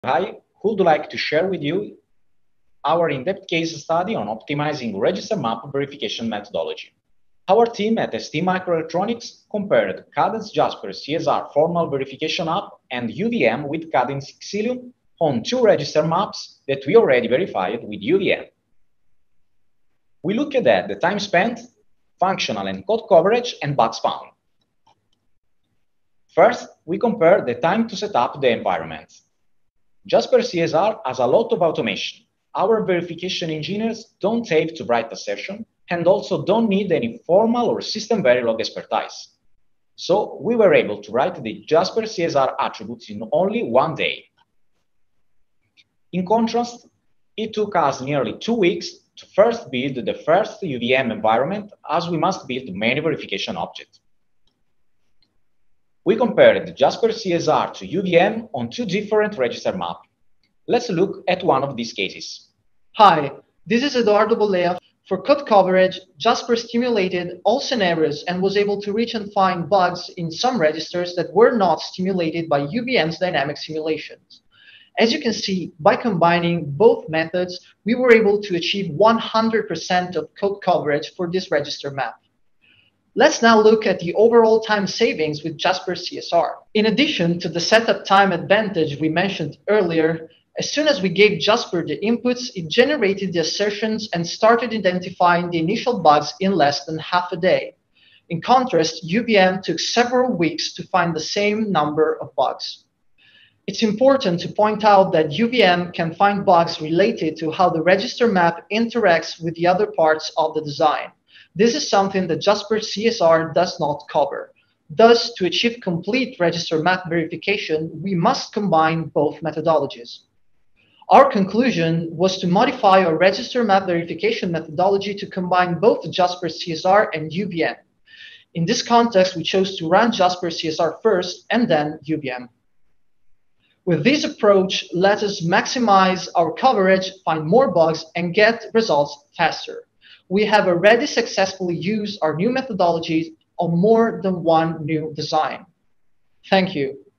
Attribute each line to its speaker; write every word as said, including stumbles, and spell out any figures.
Speaker 1: I would like to share with you our in-depth case study on optimizing register map verification methodology. Our team at STMicroelectronics compared Cadence Jasper C S R formal verification app and U V M with Cadence Xcelium on two register maps that we already verified with U V M. We looked at the time spent, functional and code coverage, and bugs found. First, we compare the time to set up the environment. Jasper C S R has a lot of automation. Our verification engineers don't have to write a session and also don't need any formal or system Verilog expertise. So we were able to write the Jasper C S R attributes in only one day. In contrast, it took us nearly two weeks to first build the first U V M environment, as we must build many verification objects. We compared Jasper C S R to U V M on two different register maps. Let's look at one of these cases.
Speaker 2: Hi, this is Edoardo Bollea. For code coverage, Jasper stimulated all scenarios and was able to reach and find bugs in some registers that were not stimulated by U V M's dynamic simulations. As you can see, by combining both methods, we were able to achieve one hundred percent of code coverage for this register map. Let's now look at the overall time savings with Jasper C S R. In addition to the setup time advantage we mentioned earlier, as soon as we gave Jasper the inputs, it generated the assertions and started identifying the initial bugs in less than half a day. In contrast, U V M took several weeks to find the same number of bugs. It's important to point out that U V M can find bugs related to how the register map interacts with the other parts of the design. This is something that Jasper C S R does not cover. Thus, to achieve complete register map verification, we must combine both methodologies. Our conclusion was to modify our register map verification methodology to combine both Jasper C S R and U V M. In this context, we chose to run Jasper C S R first and then U V M. With this approach, let us maximize our coverage, find more bugs, and get results faster. We have already successfully used our new methodologies on more than one new design. Thank you.